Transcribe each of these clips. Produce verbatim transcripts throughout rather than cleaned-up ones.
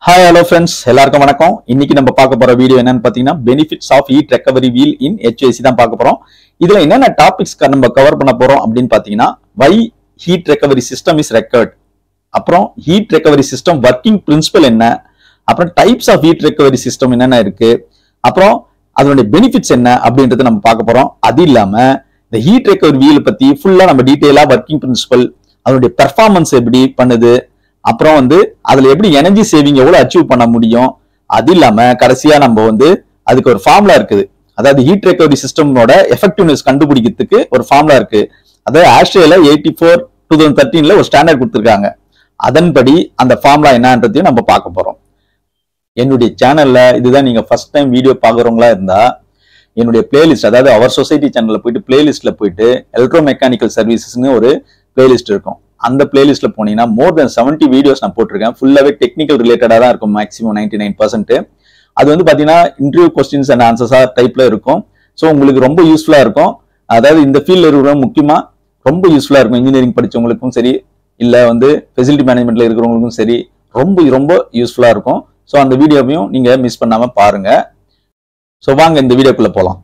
Hi, hello friends. எல்லாருக்கும் வணக்கம். இன்னைக்கு நம்ம பார்க்க போற வீடியோ என்னன்னு பாத்தீங்கன்னா benefits of heat recovery wheel in H V A C தான் பார்க்க போறோம். இதுல என்னென்ன டாபிக்ஸ் நம்ம கவர் பண்ண போறோம் அப்படின்னு பாத்தீங்கன்னா why heat recovery system is required, அப்புறம் heat recovery system working principle என்ன, அப்புறம் types of heat recovery system என்னென்ன இருக்கு, அப்புறம் அதனுடைய பெனிஃபிட்ஸ் என்ன அப்படின்றத நம்ம பார்க்க போறோம். அது இல்லாம இந்த heat recovery wheel பத்தி ஃபுல்லா நம்ம டீடைலா ஒர்க்கிங் பிரின்சிபல், அதனுடைய பெர்ஃபார்மன்ஸ் எப்படி பண்ணுது, அப்புறம் வந்து அதுல எப்படி எனர்ஜி சேவிங் எவ்வளவு அச்சீவ் பண்ண முடியும், அது இல்லாம கடைசியா நம்ம வந்து அதுக்கு ஒரு ஃபார்முலா இருக்குது. அதாவது ஹீட் ரெக்கவரி சிஸ்டமோட எஃபெக்டிவ்னஸ் கண்டுபிடிக்கிறதுக்கு ஒரு ஃபார்முலா இருக்கு. அதாவது Australia eighty four two thousand தேர்ட்டீன்ல ஒரு ஸ்டாண்டர்ட் கொடுத்துருக்காங்க. அதன்படி அந்த ஃபார்முலா என்னன்றதையும் நம்ம பார்க்க போறோம். என்னுடைய சேனல்ல இதுதான் நீங்க ஃபர்ஸ்ட் டைம் வீடியோ பாக்குறவங்களா இருந்தா என்னுடைய பிளேலிஸ்ட், அதாவது அவர் சொசைட்டி சேனல்ல போயிட்டு பிளேலிஸ்ட்ல போயிட்டு எலக்ட்ரோ மெக்கானிக்கல் சர்வீசஸ்னு ஒரு பிளேலிஸ்ட் இருக்கும். அந்த பிளேலிஸ்ட்ல போனீங்கன்னா மோர் தென் செவன்டி வீடியோஸ் நான் போட்டிருக்கேன். ஃபுல்லாவே டெக்னிக்கல் ரிலேட்டடா தான் இருக்கும். மேக்ஸிமம் நைன்டி நைன் பர்சன்ட் அது வந்து பாத்தீங்கன்னா இன்டர்வியூ கொஸ்டின்ஸ் அண்ட் ஆன்சர்ஸா டைப்ல இருக்கும். ஸோ உங்களுக்கு ரொம்ப யூஸ்ஃபுல்லா இருக்கும். அதாவது இந்த ஃபீல்ட்ல இருக்கிறவங்க முக்கியமா ரொம்ப யூஸ்ஃபுல்லா இருக்கும். இன்ஜினியரிங் படிச்சவங்களுக்கும் சரி, இல்ல வந்து ஃபெசிலிட்டி மேனேஜ்மெண்ட்ல இருக்கிறவங்களுக்கும் சரி, ரொம்ப ரொம்ப யூஸ்ஃபுல்லா இருக்கும். ஸோ அந்த வீடியோவையும் நீங்க மிஸ் பண்ணாம பாருங்க. ஸோ வாங்க இந்த வீடியோக்குள்ள போலாம்.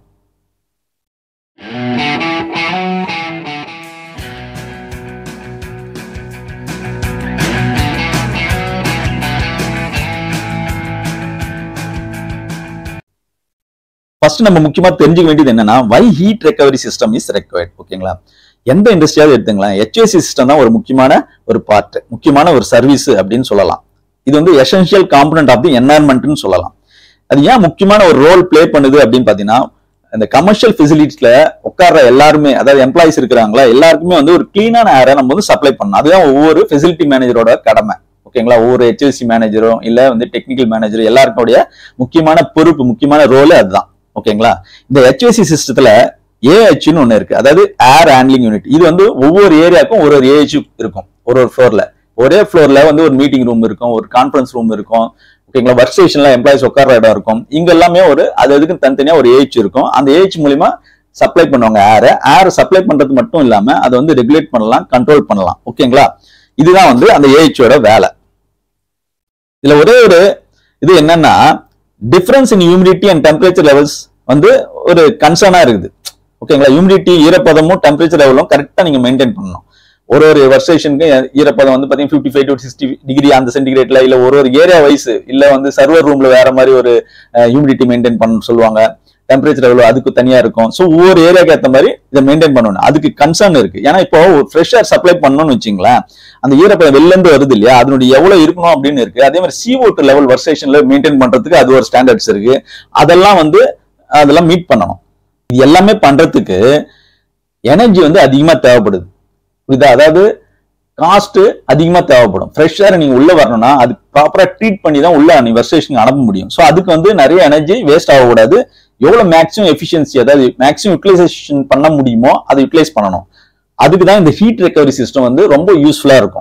ஃபர்ஸ்ட் நம்ம முக்கியமா தெரிஞ்சுக்க வேண்டியது என்னன்னா why heat recovery system is required. ஓகேங்களா, எந்த இண்டஸ்ட்ரியாவது எடுத்துங்களேன், H V A C system தான் ஒரு முக்கியமான ஒரு பார்ட், முக்கியமான ஒரு சர்வீஸ் அப்படின்னு சொல்லலாம். இது வந்து எசென்ஷியல் காம்பனன்ட் ஆஃப் தி என்வாயர்மெண்ட்னு சொல்லலாம். அது ஏன் முக்கியமான ஒரு ரோல் பிளே பண்ணுது அப்படின்னு பாத்தீங்கன்னா, இந்த கமர்ஷியல் ஃபெசிலிட்டிஸ்ல உட்கார்ற எல்லாருமே, அதாவது எம்ப்ளாயிஸ் இருக்கிறாங்களா, எல்லாருக்குமே வந்து ஒரு கிளீனான ஏரை நம்ம வந்து சப்ளை பண்ணணும். அதுதான் ஒவ்வொரு ஃபெசிலிட்டி மேனேஜரோட கடமை. ஓகேங்களா, ஒவ்வொரு H V A C மேனேஜரும் இல்ல வந்து டெக்னிக்கல் மேனேஜரும் எல்லாருக்குடைய முக்கியமான பொறுப்பு, முக்கியமான ரோல் அதுதான். ஓகேங்களா, இந்த H V A C சிஸ்டத்துல A H ன்னு ஒண்ணு இருக்கு. அதாவது ஏர் ஹேண்ட்லிங் யூனிட். இது வந்து ஒவ்வொரு ஏரியாவுக்கும் ஒரு ஒரு A H இருக்கும். ஒரு ஒரு ஃப்ளோர்ல ஒரே ஃப்ளோர்ல வந்து ஒரு மீட்டிங் ரூம் இருக்கும், ஒரு கான்ஃபரன்ஸ் ரூம் இருக்கும். ஓகேங்களா, ஒர்க் ஸ்டேஷன்ல எம்ப்ளாயிஸ் உட்கார்ற இடம் இருக்கும். இங்க எல்லாமே ஒரு அது அதுக்கு தனித்தனியா ஒரு A H இருக்கும். அந்த A H மூலியமா சப்ளை பண்ணுவாங்க ஏர். ஏர் சப்ளை பண்றது மட்டும் இல்லாம அதை வந்து ரெகுலேட் பண்ணலாம், கண்ட்ரோல் பண்ணலாம். ஓகேங்களா, இதுதான் வந்து அந்த A H ஓட வேலை. இதுல ஒரே ஒரு இது என்னன்னா, difference in humidity and temperature levels வந்து ஒரு கன்சர்னா இருக்குது. ஓகேங்களா, ஹியூமிடிட்டி ஈரப்பதமும் டெம்பரேச்சர் லெவலும் கரெக்டா நீங்க மெயின்டைன் பண்ணணும். ஒரு ஒரு ஒர்க் ஸ்டேஷனுக்கு ஈரப்பதம் வந்து பாத்தீங்கன்னா fifty five to sixty degree அந்த சென்டிகிரேட்ல, இல்ல ஒரு ஒரு ஏரியா வைஸ், இல்ல வந்து சர்வர் ரூம்ல வேற மாதிரி ஒரு ஹியூமிடிட்டி மெயின்டைன் பண்ண சொல்லுவாங்க. டெம்பரேச்சர் லெவல் அதுக்கு தனியா இருக்கும். ஸோ ஒவ்வொரு ஏரியாவுக்கு ஏற்ற மாதிரி இதை மெயின்டைன் பண்ணணும். அதுக்கு கன்சர்ன் இருக்கு. ஏன்னா இப்போ ஃப்ரெஷ் ஏர் சப்ளை பண்ணணும்னு வச்சுங்களேன், அந்த ஈரப்பதம் வெளில இருந்து வருது இல்லையா, அதனுடைய எவ்வளவு இருக்கணும் அப்படின்னு இருக்கு. அதே மாதிரி C O two level work ஸ்டேஷன்ல மெயின்டைன் பண்றதுக்கு அது ஒரு ஸ்டாண்டர்ட்ஸ் இருக்கு. அதெல்லாம் வந்து அதெல்லாம் மீட் பண்ணணும். இது எல்லாமே பண்றதுக்கு எனர்ஜி வந்து அதிகமா தேவைப்படுது. புரியுதா? அதாவது காஸ்ட் அதிகமா தேவைப்படும். ஃப்ரெஷ் ஏர் நீங்க உள்ள வரணும்னா அது ப்ராப்பரா ட்ரீட் பண்ணி தான் உள்ள நீ ஒர்க் ஸ்டேஷனுக்கு அனுப்ப முடியும். ஸோ அதுக்கு வந்து நிறைய எனர்ஜி வேஸ்ட் ஆகக்கூடாது. எவ்வளவு மேக்ஸிமம் எஃபிஷியன்சி, அதாவது மேக்ஸிமம் யூட்டிலைசேஷன் பண்ண முடியுமோ அதை யூட்டிலைஸ் பண்ணணும். அதுக்கு தான் இந்த ஹீட் ரெக்கவரி சிஸ்டம் வந்து ரொம்ப யூஸ்ஃபுல்லா இருக்கும்.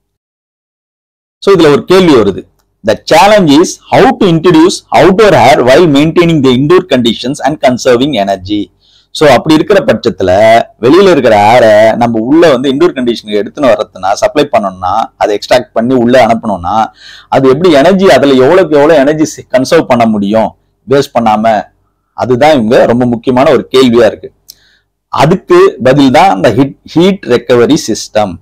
ஸோ இதுல ஒரு கேள்வி வருது. The challenge is how to introduce outdoor air while maintaining the indoor conditions and conserving energy. So அப்படி இருக்கிற பட்சத்துல வெளியில இருக்கிற ஏரை நம்ம உள்ள வந்து இண்டோர் கண்டிஷனுக்கு எடுத்துன்னு வரதுனா, சப்ளை பண்ணணும்னா, அதை எக்ஸ்ட்ராக்ட் பண்ணி உள்ள அனுப்பணும்னா அது எப்படி எனர்ஜி, அதுல எவ்வளவுக்கு எவ்வளவு எனர்ஜி கன்சர்வ் பண்ண முடியும் வேஸ்ட் பண்ணாம, அதுதான் இவங்க ரொம்ப முக்கியமான ஒரு கேள்வியா இருக்கு. அதுக்கு பதில் தான் இந்த heat recovery system.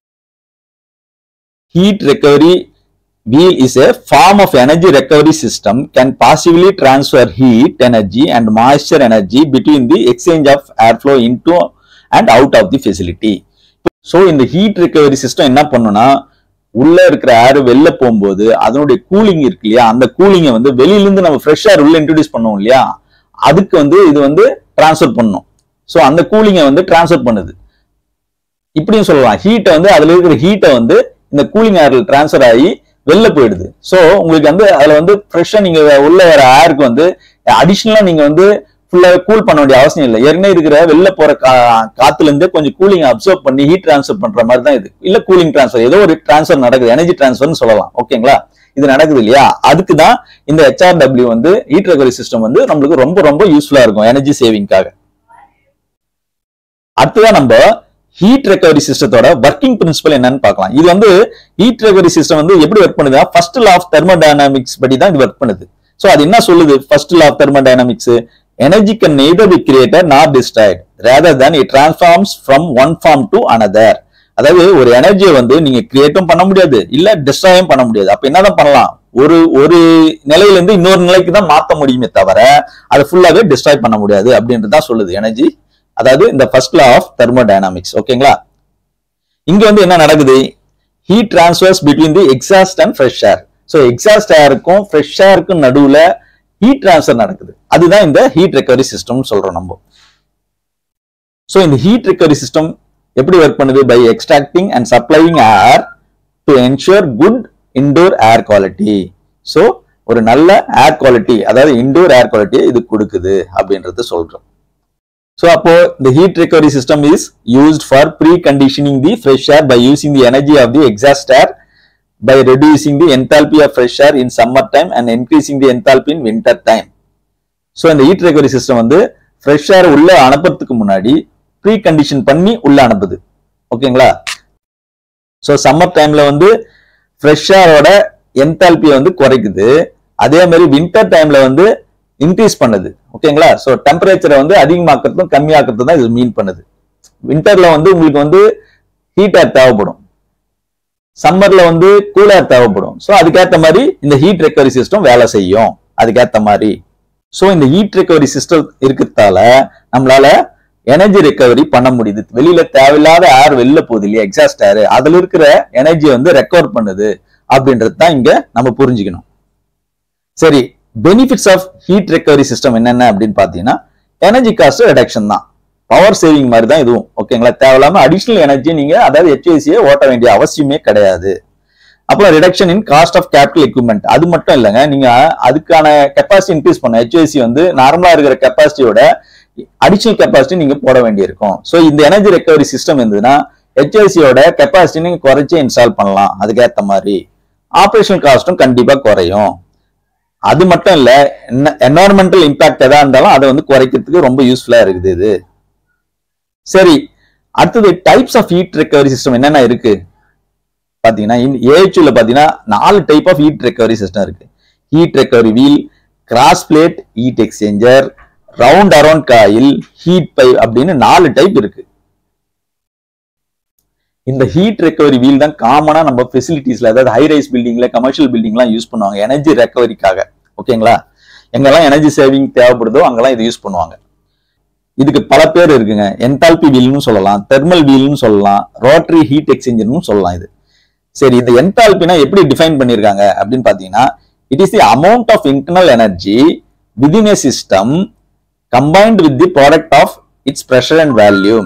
Heat recovery wheel is a form of energy recovery system, can passively transfer heat energy and moisture energy between the exchange of airflow into and out of the facility. So இந்த heat recovery system என்ன பண்ணுனா, உள்ள இருக்கிற ஏர் வெளில போகும்போது அதனுடைய cooling இருக்கு இல்லையா, அந்த கூலிங்கை வந்து வெளியில இருந்து நம்ம ஃப்ரெஷ் ஏர் உள்ள இன்ட்ரோடியூஸ் பண்ணுவோம் இல்லையா, அதுக்கு வந்து இது வந்து டிரான்ஸ்ஃபர் பண்ணும். ஸோ அந்த கூலிங்கை வந்து டிரான்ஸ்ஃபர் பண்ணுது. இப்படியும் சொல்லலாம், ஹீட்டை வந்து அதுல இருக்கிற ஹீட்டை வந்து இந்த கூலிங் ஏர்ல டிரான்ஸ்ஃபர் ஆகி வெளில போயிடுது. ஸோ உங்களுக்கு வந்து அதுல வந்து ஃப்ரெஷ்ஷா நீங்க உள்ள வர ஏருக்கு வந்து அடிஷனலா நீங்க வந்து ஃபுல்லா கூல் பண்ண வேண்டிய அவசியம் இல்லை. ஏற்கனவே இருக்கிற வெளில போற காத்துல இருந்து கொஞ்சம் கூலிங் அப்சர்வ் பண்ணி ஹீட் டிரான்ஸ்ஃபர் பண்ற மாதிரி தான் இது. இல்ல கூலிங் டிரான்ஸ்ஃபர், ஏதோ ஒரு டிரான்ஸ்ஃபர் நடக்குது, எனர்ஜி டிரான்ஸ்ஃபர்னு சொல்லலாம். ஓகேங்களா, இது நடக்குது இல்லையா, அதுக்கு தான் இந்த H R W வந்து ஹீட் ரெக்கவரி சிஸ்டம் வந்து நம்மளுக்கு ரொம்ப ரொம்ப யூஸ்ஃபுல்லா இருக்கும் எனர்ஜி சேவிங்காக. அடுத்ததான் நம்ம ஹீட் ரெக்கவரி சிஸ்டத்தோட ஒர்க்கிங் பிரின்சிபல் என்னன்னு பார்க்கலாம். இது வந்து ஹீட் ரெக்கவரி சிஸ்டம் வந்து எப்படி ஒர்க் பண்ணுதுன்னா ஃபர்ஸ்ட் லா ஆஃப் தெர்மோடைனமிக்ஸ் படி தான் இது ஒர்க் பண்ணுது. சோ அது என்ன சொல்லுது? First law of thermodynamics, energy can neither be created nor destroyed rather than it transforms from one form to another. அதாவது ஒரு எனர்ஜியை வந்து நீங்க கிரியேட்டும் பண்ண முடியாது, இல்ல டிஸ்ட்ராயும் பண்ண முடியாது. அப்ப என்னதான் பண்ணலாம்? ஒரு ஒரு நிலையில இருந்து இன்னொரு நிலைக்கு தான் மாத்த முடியுமே தவிர அதை ஃபுல்லாவே டிஸ்ட்ராய் பண்ண முடியாது அப்படின்றது தான் சொல்லுது எனர்ஜி. அதாவது இந்த ஃபர்ஸ்ட் லா ஆஃப் தெர்மோடைனமிக்ஸ். ஓகேங்களா? இங்க வந்து என்ன நடக்குது? Heat transfers between the exhaust and fresh air. So exhaust ஏருக்கும் ஃப்ரெஷ் ஏருக்கும் நடுவுல ஹீட் டிரான்ஸ்ஃபர் நடக்குது. அதுதான் இந்த ஹீட் ரெக்கவரி சிஸ்டம் சொல்றோம் நம்ம. சோ இந்த ஹீட் ரெக்கவரி சிஸ்டம் எப்படி ஒர்க் பண்ணுது? By extracting and supplying air to ensure good indoor air quality. So ஒரு நல்ல ஏர் குவாலிட்டி, அதாவது இன்டோர் ஏர் குவாலிட்டி இது கொடுக்குது அப்படின்றது சொல்றோம். So, அப்போ the heat recovery system is used for pre-conditioning the fresh air by using the energy of the exhaust air by reducing the enthalpy of fresh air in summer time and increasing the enthalpy in winter time. So, இந்த heat recovery system வந்து fresh air உள்ள அனுப்புறதுக்கு முன்னாடி pre-condition பண்ணி உள்ள அனுப்புது. ஓகேங்களா? So, summer timeல வந்து fresh air ஓட enthalpy வந்து குறைக்குது. அதே மாதிரி winter timeல வந்து இன்க்ரீஸ் பண்ணுது. ஓகேங்களா? சோ டெம்பரேச்சரை வந்து அதிகமாக்குறதும் கம்மியாக்குறதும் தான் இது மீன் பண்ணுது. விண்டர்ல வந்து உங்களுக்கு வந்து ஹீட் ஏர் தேவைப்படும், சம்மர்ல வந்து கூல் ஏர் தேவைப்படும். சோ அதுக்கேற்ற மாதிரி இந்த ஹீட் ரெக்கவரி சிஸ்டம் வேலை செய்யும். அதுக்கேற்ற மாதிரி சோ இந்த ஹீட் ரெக்கவரி சிஸ்டம் இருக்கிறதால நம்மளால எனர்ஜி ரெக்கவரி பண்ண முடியுது. வெளியில தேவையில்லாத ஏர் வெளில போகுது இல்லையா, எக்ஸாஸ்ட் ஏர், அதுல இருக்கிற எனர்ஜி வந்து ரெக்கவர் பண்ணுது அப்படின்றது தான் இங்க நம்ம புரிஞ்சுக்கணும். சரி, benefits of heat recovery system என்னென்ன அப்படின்னு பாத்தீங்கன்னா எனர்ஜி காஸ்ட் ரிடக்ஷன் தான், பவர் சேவிங் மாதிரி தான் இதுவும். ஓகேங்களா? தேவையில்லாம அடிஷனல் எனர்ஜி நீங்க அதாவது ஹெச்ஏசியை ஓட்ட வேண்டிய அவசியமே கிடையாது. அப்புறம் reduction in cost of capital equipment. அது மட்டும் இல்லைங்க, நீங்க அதுக்கான கெப்பாசிட்டி இன்க்ரீஸ் பண்ண ஹெச்ஏசி வந்து நார்மலா இருக்கிற கெப்பாசிட்டியோட அடிஷனல் கெப்பாசிட்டி நீங்க போட வேண்டியிருக்கும். ஸோ இந்த எனர்ஜி ரெக்கவரி சிஸ்டம் இருந்ததுன்னா ஹெச்ஏசியோட கெப்பாசிட்டி நீங்க குறைச்சி இன்ஸ்டால் பண்ணலாம். அதுக்கேற்ற மாதிரி ஆப்ரேஷனல் காஸ்ட்டும் கண்டிப்பா குறையும். அது மட்டும் இல்ல, என்வரன்மெண்டல் இம்பாக்ட் எதா இருந்தாலும் அதை வந்து குறைக்கிறதுக்கு ரொம்ப யூஸ்ஃபுல்லா இருக்குது இது. சரி, அடுத்தது types of heat recovery system என்னென்ன இருக்கு பாத்தீங்கன்னா, ஏஹெச்யூல பாத்தீங்கன்னா நாலு type of heat recovery system இருக்கு. Heat recovery wheel, cross plate heat exchanger, round around coil, heat pipe அப்படின்னு நாலு டைப் இருக்கு. இந்த ஹீட் ரெக்கவரி வீல் தான் காமனா நம்ம ஃபெசிலிட்டிஸ்ல, அதாவது ஹை ரைஸ் பில்டிங்ல, கமர்ஷியல் பில்டிங்லாம் யூஸ் பண்ணுவாங்க எனர்ஜி ரெக்கவரிக்காக. ஓகேங்களா? எங்கெல்லாம் எனர்ஜி சேவிங் தேவைப்படுதோ அங்கெல்லாம் இது யூஸ் பண்ணுவாங்க. இதுக்கு பல பேர் இருக்குங்க. என்தால்பி வீல்னு சொல்லலாம், தெர்மல் வீல்னு சொல்லலாம், ரோட்டரி ஹீட் எக்ஸ்சேஞ்சர்னு சொல்லலாம் இது. சரி, இந்த என்தால்பினா எப்படி டிஃபைன் பண்ணிருக்காங்க அப்படின்னு பாத்தீங்கன்னா, it is the amount of internal energy within a system combined with the product of its pressure and volume.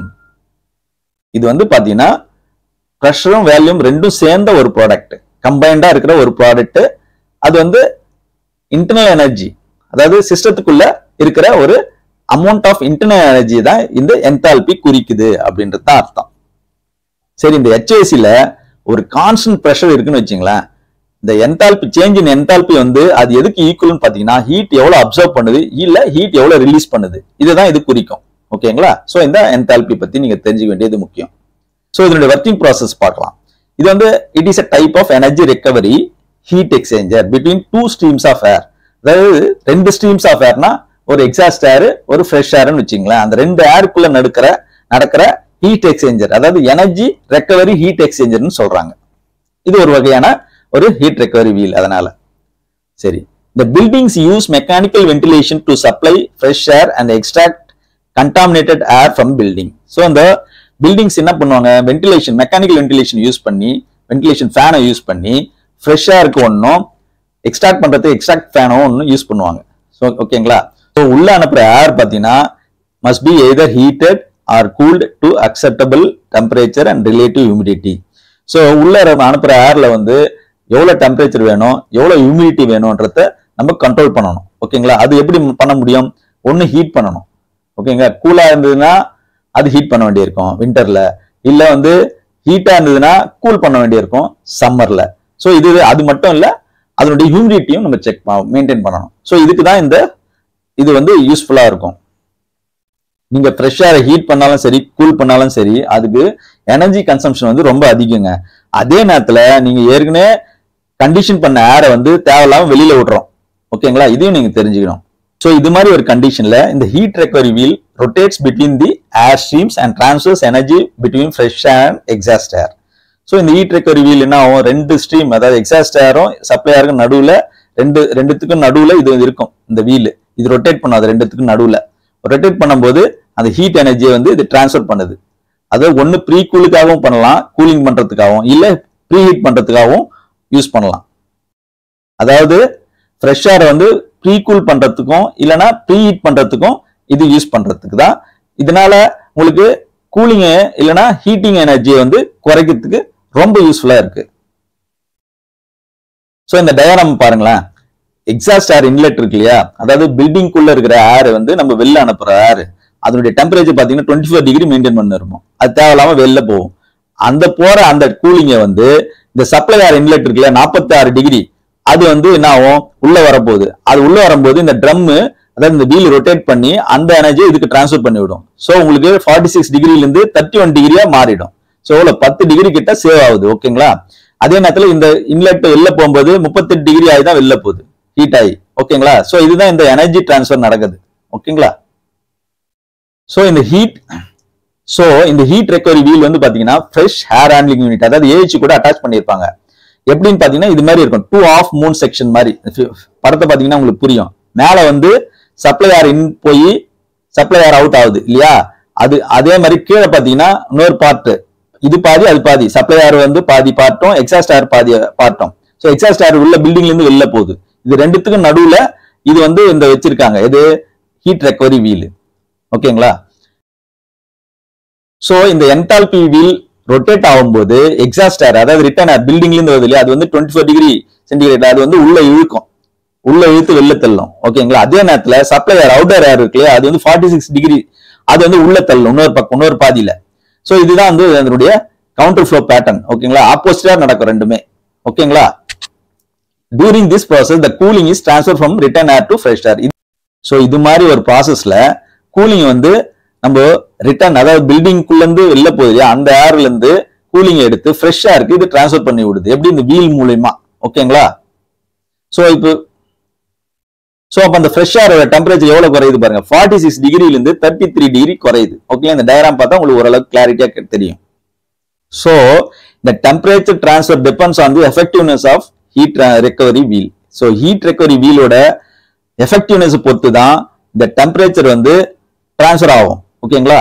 இது வந்து பாத்தீங்கன்னா பிரஷரும் வேல்யூம் ரெண்டும் சேர்ந்த ஒரு ப்ராடக்ட், கம்பைண்டா இருக்கிற ஒரு ப்ராடக்ட். அது வந்து இன்டர்னல் எனர்ஜி, அதாவது சிஸ்டத்துக்குள்ள இருக்கிற ஒரு அமௌண்ட் ஆஃப் இன்டர்னல் எனர்ஜி தான் இந்த என்தால்பி குறிக்குது அப்படின்றது தான் அர்த்தம். சரி, இந்த ஹெச்ஏசில ஒரு கான்ஸ்டன்ட் பிரஷர் இருக்குன்னு வச்சுங்களேன், இந்த என்தால்பி சேஞ்ச் இன் என்தால்பி வந்து அது எதுக்கு ஈக்குவல்னு பாத்தீங்கன்னா ஹீட் எவ்வளவு அப்சர்வ் பண்ணுது, இல்ல ஹீட் எவ்வளவு ரிலீஸ் பண்ணுது, இதுதான் இது குறிக்கும். ஓகேங்களா? சோ இந்த என்தால்பி பத்தி நீங்க தெரிஞ்சுக்க வேண்டியது முக்கியம். சோ இதனுடைய ஒர்க்கிங் ப்ராசஸ் பார்க்கலாம். இது வந்து it is a type of energy recovery heat exchanger between two streams of air. அதாவது ரெண்டு ஸ்ட்ரீம்ஸ் ஆஃப் ஏர்னா ஒரு எக்ஸாஸ்ட் ஏர், ஒரு ஃப்ரெஷ் ஏர்னு வச்சுங்களேன். அந்த ரெண்டு ஏருக்குள்ள நடக்கிற நடக்கிற ஹீட் எக்ஸ்சேஞ்சர், அதாவது எனர்ஜி ரெக்கவரி ஹீட் எக்ஸ்சேஞ்சர்னு சொல்றாங்க. இது ஒரு வகையான ஒரு ஹீட் ரெக்கவரி வீல். அதனால சரி, the buildings use mechanical ventilation to supply fresh air and extract contaminated air from building. So அந்த பில்டிங்ஸ் என்ன பண்ணுவாங்க, வென்டிலேஷன், மெக்கானிக்கல் வென்டிலேஷன் யூஸ் பண்ணி, வென்டிலேஷன் ஃபேனை யூஸ் பண்ணி ஃப்ரெஷ் ஏருக்கு ஒன்றும் எக்ஸ்ட்ராக்ட் பண்றதுக்கு எக்ஸ்ட்ராக்ட் ஃபேனும் ஒன்றும் யூஸ் பண்ணுவாங்க. ஸோ ஓகேங்களா? ஸோ உள்ள அனுப்புற ஏர் பார்த்தீங்கன்னா must be either heated or cooled to acceptable temperature and relative humidity. So உள்ள அனுப்புற ஏர்ல வந்து எவ்வளோ டெம்பரேச்சர் வேணும், எவ்வளோ ஹியூமிடிட்டி வேணும்ன்றத நம்ம கண்ட்ரோல் பண்ணணும். ஓகேங்களா? அது எப்படி பண்ண முடியும்? ஒன்று ஹீட் பண்ணணும். ஓகேங்களா? கூலா இருந்ததுன்னா அது ஹீட் பண்ண வேண்டியிருக்கும் விண்டர்ல, இல்ல வந்து ஹீட்டா இருந்ததுன்னா கூல் பண்ண வேண்டியிருக்கும் சம்மர்ல. ஸோ இது அது மட்டும் இல்ல, அதனுடைய ஹியூமிடிட்டியும் நம்ம செக் மெயின்டைன் பண்ணணும். ஸோ இதுக்கு தான் இந்த இது வந்து யூஸ்ஃபுல்லா இருக்கும். நீங்க ஃப்ரெஷ் ஏரை ஹீட் பண்ணாலும் சரி கூல் பண்ணாலும் சரி அதுக்கு எனர்ஜி கன்சம்ஷன் வந்து ரொம்ப அதிகங்க. அதே நேரத்துல நீங்க ஏற்கனவே கண்டிஷன் பண்ண ஏரை வந்து தேவையில்லாம வெளியில விடுறோம். ஓகேங்களா, இதையும் நீங்க தெரிஞ்சுக்கணும். ஸோ இது மாதிரி ஒரு கண்டிஷன்ல இந்த heat recovery wheel rotates between the air streams and transfers energy between fresh and exhaust air. So இந்த ஹீட் ரெக்கவரி வீல் என்ன ஆகும், ரெண்டு ஸ்ட்ரீம் அதாவது எக்ஸாஸ்ட் ஏரும் சப்ளை ஏருக்கும் நடுவுல ரெண்டு ரெண்டுத்துக்கும் நடுவுல இது இருக்கும். இந்த வீல் இது ரொட்டேட் பண்ணும், அது ரெண்டுத்துக்கும் நடுவுல ரொட்டேட் பண்ணும்போது அந்த ஹீட் எனர்ஜியை வந்து இது டிரான்ஸ்ஃபர் பண்ணுது. அதாவது ஒன்னு ப்ரீ கூலுக்காகவும் பண்ணலாம், கூலிங் பண்றதுக்காகவும், இல்ல ப்ரீ ஹீட் பண்றதுக்காகவும் யூஸ் பண்ணலாம். அதாவது ஃப்ரெஷ் ஏரை வந்து ப்ரீ கூல் பண்றதுக்கும் இல்லைன்னா ப்ரீ ஹீட் பண்றதுக்கும் இது யூஸ் பண்றதுக்கு தான். இதனால உங்களுக்கு கூலிங் இல்லைன்னா ஹீட்டிங் எனர்ஜியை வந்து குறைக்கிறதுக்கு ரொம்ப யூஸ்ஃபுல்லா இருக்கு. ஸோ இந்த டயக்ராம் பாருங்களேன். எக்ஸாஸ்ட் ஏர் இன்லெட் இருக்கு இல்லையா, அதாவது பில்டிங்குள்ள இருக்கிற ஏர் வந்து நம்ம வெளில அனுப்புற ஏர், அதனுடைய டெம்பரேச்சர் பாத்தீங்கன்னா டுவெண்ட்டி ஃபோர் டிகிரி மெயின்டைன் பண்ண இருக்கும். அது தேவையில்லாம வெளில போகும். அந்த போற அந்த கூலிங்கை வந்து இந்த சப்ளை ஏர் இன்லெட் இருக்கு இல்லையா, நாற்பத்தி ஆறு டிகிரி, அது வந்து என்ன ஆகும், உள்ள வரப்போகுது. அது உள்ள வரும்போது இந்த ட்ரம் அதாவது இந்த வீல் ரொட்டேட் பண்ணி அந்த எனர்ஜியை இதுக்கு டிரான்ஸ்ஃபர் பண்ணி விடும். ஸோ உங்களுக்கு ஃபார்ட்டி சிக்ஸ் டிகிரில இருந்து தேர்ட்டி ஒன் டிகிரியா மாறிடும். ஸோ பத்து டிகிரி கிட்ட சேவ் ஆகுது. ஓகேங்களா, அதே நேரத்தில் இந்த இன்லெட் வெளில போகும்போது முப்பத்தெட்டு டிகிரி ஆகி தான் வெளில போகுது, ஹீட் ஆகி. ஓகேங்களா, ஸோ இதுதான் இந்த எனர்ஜி டிரான்ஸ்ஃபர் நடக்குது. ஓகேங்களா, ஸோ இந்த ஹீட் ஸோ இந்த ஹீட் ரெக்கவரி வீல் வந்து பாத்தீங்கன்னா ஃப்ரெஷ் ஏர் ஹேண்ட்லிங் யூனிட் அதாவது ஏஹெச் கூட அட்டாச் பண்ணியிருப்பாங்க. எப்படின்னு பாத்தீங்கன்னா இது மாதிரி இருக்கும், டூ ஆஃப் மூன் செக்ஷன் மாதிரி. படத்தை பாத்தீங்கன்னா உங்களுக்கு புரியும். மேல வந்து சப்ளை ஏர் இன் போய் சப்ளை ஏர் அவுட் ஆகுது இல்லையா, அது அதே மாதிரி கீழே பாத்தீங்கன்னா இன்னொரு பார்ட், இது பாதி அது பாதி, சப்ளை ஏர் வந்து பாதி பார்ட்டும் எக்ஸாஸ்ட் ஏர் பாதி பார்ட்டும். ஸோ எக்ஸாஸ்ட் ஏர் உள்ள பில்டிங்ல இருந்து வெளில போகுது. இது ரெண்டுத்துக்கும் நடுவுல இது வந்து இந்த வச்சிருக்காங்க, இது ஹீட் ரெக்கவரி வீல். ஓகேங்களா, சோ இந்த என்தால்பி வீல் ரொட்டேட் ஆகும்போது எக்ஸாஸ்ட் ஏர் அதாவது ரிட்டர்ன் ஏர் பில்டிங்ல இருந்து வருது இல்லையா, அது வந்து டுவெண்ட்டி ஃபோர் டிகிரி சென்டிகிரேட், அது வந்து உள்ள இழுக்கும், உள்ள இழுத்து வெளில தள்ளும். ஓகேங்களா, அதே நேரத்துல சப்ளை ஏர் அவுட்டர் ஏர் இருக்கு இல்லையா, அது வந்து ஃபார்ட்டி சிக்ஸ் டிகிரி, அது வந்து உள்ள தள்ளும் இன்னொரு பக்கம் இன்னொரு பாதியில. சோ இதுதான் வந்து அதனுடைய கவுண்டர் ஃப்ளோ பேட்டர்ன். ஓகேங்களா, ஆப்போசிட்டா நடக்கும் ரெண்டுமே. ஓகேங்களா, during this process the cooling is transfer from return air to fresh air. So இது மாதிரி ஒரு ப்ராசஸ்ல கூலிங் வந்து நம்ம ரிட்டர்ன் அதாவது பில்டிங்குள்ள இருந்து வெளில போகுது அந்த ஏர்ல இருந்து கூலிங் எடுத்து ஃப்ரெஷ் ஏருக்கு இது டிரான்ஸ்ஃபர் பண்ணி விடுது. எப்படி, இந்த வீல் மூலமா. ஓகேங்களா, சோ இப்போ சோ அப்ப அந்த ஃப்ரெஷ் ஏரோட டெம்பரேச்சர் எவ்வளவு குறையுது பாருங்க, ஃபார்ட்டி சிக்ஸ் டிகிரில இருந்து தேர்ட்டி த்ரீ டிகிரி குறையுது. ஓகே, இந்த டயக்ராம் பார்த்தா உங்களுக்கு ஓரளவுக்கு கிளாரிட்டியா தெரியும். சோ இந்த temperature transfer depends on the effectiveness of heat recovery wheel. So heat recovery வீலோட எஃபெக்டிவ்னஸ் பொறுத்து தான் இந்த டெம்பரேச்சர் வந்து டிரான்ஸ்ஃபர் ஆகும். ஓகேங்களா,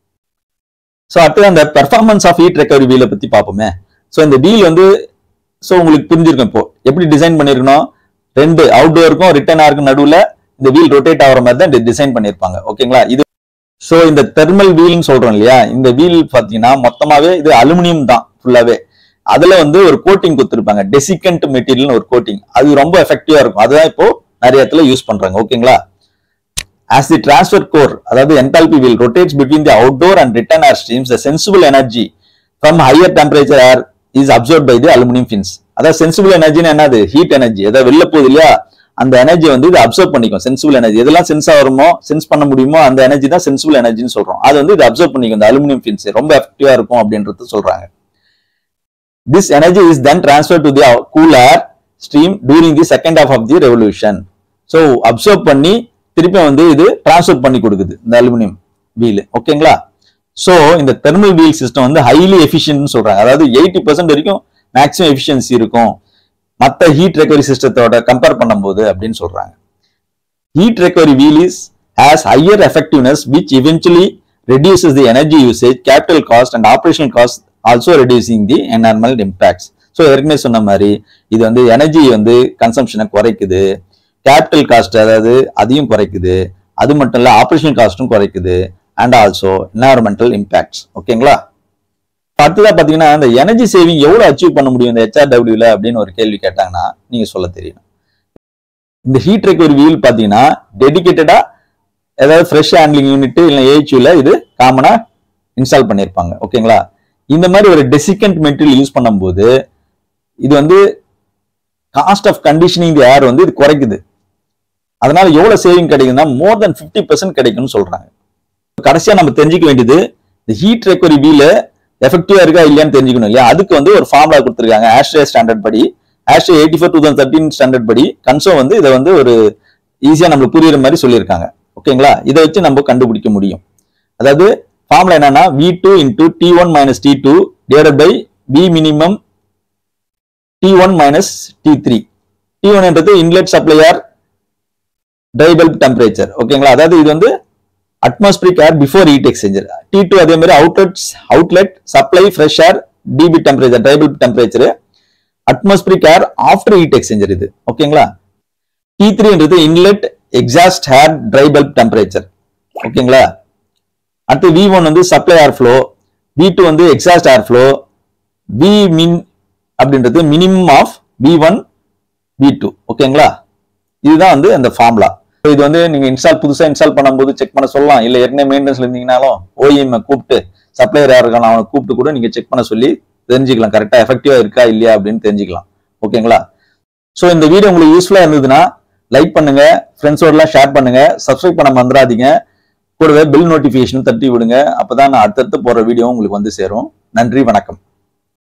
சோ அடுத்து அந்த பெர்ஃபார்மன்ஸ் ஆஃப் ஹீட் ரெக்கவரி வீலை பத்தி பார்ப்போமே. சோ இந்த வீல் வந்து சோ உங்களுக்கு புரிஞ்சிருக்கும் இப்போ எப்படி டிசைன் பண்ணிருக்கணும், ரெண்டு அவுட்டோருக்கும் ரிட்டர்ன் ஏருக்கும் நடுவுல இந்த வீல் ரொட்டேட் ஆகிற மாதிரி தான் டிசைன் பண்ணிருப்பாங்க. ஓகேங்களா, இது சோ இந்த தெர்மல் வீல்னு சொல்றோம் இல்லையா, இந்த வீல் பாத்தீங்கன்னா மொத்தமாவே இது அலுமினியம் தான் ஃபுல்லாவே. அதுல வந்து ஒரு கோட்டிங் கொடுத்திருப்பாங்க, டெசிகண்ட் மெட்டீரியல் ஒரு கோட்டிங், அது ரொம்ப எஃபெக்டிவா இருக்கும். அதுதான் இப்போ நிறைய இடத்துல யூஸ் பண்றாங்க. ஓகேங்களா, as the transfer core அதாவது enthalpy wheel rotates between the outdoor and return air streams, the sensible energy from higher temperature air is absorbed by the aluminum fins. அதாவது sensible energy என்னது, ஹீட் எனர்ஜி, அதாவது வெளில போகுது இல்லையா, அந்த energy வந்து இது அப்சர்வ் பண்ணிக்கும். சென்சிபிள் எனர்ஜி எதெல்லாம் சென்ஸ் ஆகுமோ சென்ஸ் பண்ண முடியுமோ அந்த எனர்ஜி தான் சென்சிபிள் எனர்ஜின்னு சொல்றோம். அது வந்து இது அப்சர்வ் பண்ணிக்கும், இந்த அலுமினியம் ஃபின்ஸ் ரொம்ப எஃபெக்டிவா இருக்கும் அப்படின்றது சொல்றாங்க. This energy is then transferred to the cool air stream during the second half of the revolution. So absorb பண்ணி திருப்பி வந்து இது டிரான்ஸ்ஃபர் பண்ணி கொடுக்குது இந்த அலுமினியம் வீல். ஓகேங்களா, சோ இந்த தெர்மல் வீல் சிஸ்டம் வந்து ஹைலி எஃபிஷியன்ட்னு சொல்றாங்க. அதாவது எயிட்டி பர்சன்ட் வரைக்கும் மேக்ஸிமம் எஃபிஷியன்சி இருக்கும் மற்ற ஹீட் ரெக்கவரி சிஸ்டத்தோட கம்பேர் பண்ணும்போது அப்படின்னு சொல்றாங்க. Heat recovery wheel is has higher effectiveness which eventually reduces the energy usage, capital cost and operational cost, also reducing the environmental impacts. So ஏற்கனவே சொன்ன மாதிரி இது வந்து எனர்ஜி வந்து கன்சம்ஷனை குறைக்குது, கேபிட்டல் காஸ்ட் அதாவது அதையும் குறைக்குது, அது மட்டும் இல்ல ஆபரேஷனல் காஸ்டும் குறைக்குது, அண்ட் ஆல்சோ என்வரன்மெண்டல் இம்பாக்ட்ஸ். ஓகேங்களா, அடுத்ததா பாத்தீங்கன்னா இந்த எனர்ஜி சேவிங் எவ்வளவு அச்சீவ் பண்ண முடியும் இந்த ஹெச்ஆர்டபிள்யூல அப்படின்னு ஒரு கேள்வி கேட்டாங்கன்னா நீங்க சொல்ல தெரியும். இந்த ஹீட் ரெக்கவரி வீல் பாத்தீங்கன்னா டெடிகேட்டடா ஏதாவது ஃப்ரெஷ் ஹேண்ட்லிங் யூனிட் இல்ல ஏஹெச்யூல இது காமனா இன்ஸ்டால் பண்ணிருப்பாங்க. ஓகேங்களா, இந்த மாதிரி ஒரு டெசிகண்ட் மெட்டீரியல் யூஸ் பண்ணும்போது இது வந்து cost of conditioning the air வந்து இது குறைக்குது. அதனால எவ்வளவு சேவிங் கிடைக்குதுன்னா மோர் தென் பிப்டி பர்சன்ட் கிடைக்கும்னு சொல்றாங்க. கடைசியா நம்ம தெரிஞ்சுக்க வேண்டியது இந்த ஹீட் ரெக்கவரி வீல எஃபெக்டிவா இருக்கா இல்லையான்னு தெரிஞ்சுக்கணும் இல்லையா. அதுக்கு வந்து ஒரு ஃபார்முலா கொடுத்துருக்காங்க ஆஸ்ட்ரே ஸ்டாண்டர்ட் படி, ASHRAE eighty four two thousand thirteen standard படி கன்சோ வந்து இதை வந்து ஒரு ஈஸியா நம்மளுக்கு புரியுற மாதிரி சொல்லியிருக்காங்க. ஓகேங்களா, இதை வச்சு நம்ம கண்டுபிடிக்க முடியும். அதாவது ஃபார்முலா என்னன்னா V two into T one minus T two divided by V minimum T one minus T three. T one என்றது inlet supplier dry bulb temperature. ஓகேங்களா, அதாவது இது வந்து atmospheric air before heat exchanger. T two அதே மாதிரி outlet outlet supply fresh air DB temperature dry bulb temperature. Atmospheric air after heat exchanger இது. ஓகேங்களா, T three என்றது inlet exhaust air dry bulb temperature. ஓகேங்களா, அடுத்து வி ஒன் வந்து supply air flow, V two வந்து exhaust air flow, V min அப்படின்றது minimum of V one V two. ஓகேங்களா, இதுதான் வந்து அந்த ஃபார்முலா. இது வந்து நீங்க இன்ஸ்டால் புதுசா இன்ஸ்டால் பண்ணும்போது செக் பண்ண சொல்லலாம். இல்ல ஏற்கனவே மெயின்டெனன்ஸ்ல இருந்தீங்கனாலும் ஓஇஎம் கூப்பிட்டு சப்ளையர் யார் இருக்காங்க அவனை கூப்பிட்டு கூட நீங்க செக் பண்ண சொல்லி தெரிஞ்சுக்கலாம், கரெக்டா எஃபெக்டிவா இருக்கா இல்லையா அப்படின்னு தெரிஞ்சுக்கலாம். ஓகேங்களா, சோ இந்த வீடியோ உங்களுக்கு யூஸ்ஃபுல்லா இருந்ததுன்னா லைக் பண்ணுங்க, ஃப்ரெண்ட்ஸோட எல்லாம் ஷேர் பண்ணுங்க, சப்ஸ்கிரைப் பண்ண மறந்துடாதீங்க, கூடவே பெல் நோட்டிபிகேஷன் தட்டி விடுங்க. அப்பதான் நான் அடுத்தடுத்து போற வீடியோ உங்களுக்கு வந்து சேரும். நன்றி, வணக்கம்.